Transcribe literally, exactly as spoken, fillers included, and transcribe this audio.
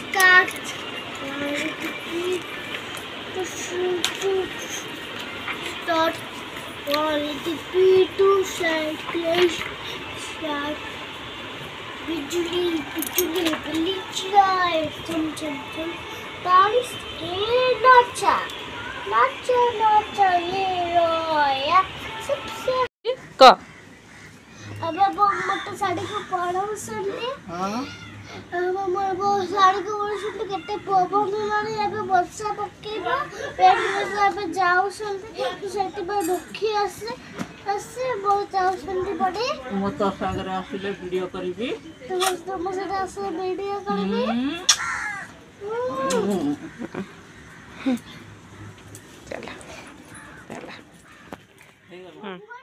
start. Start. Quality P to cyclist. Start. बिजली बिजली बिजली चिराए चम चम चम तारीस ये नाचा नाचा नाचा ये रोया सबसे क अब अब मोटर साड़ी को पड़ा उसने हां अब मोर वो साड़ी को वो सुन केते पवन माने अब वर्षा पकेबा पेड़ में अब जाऊ सुन तो सेठी पर दुखी आसे आसे बहुत जाऊ सुन पड़े मो तो सागरे आसिले वीडियो करबी तो बस तो मुझे आसे वीडियो करबी चला चला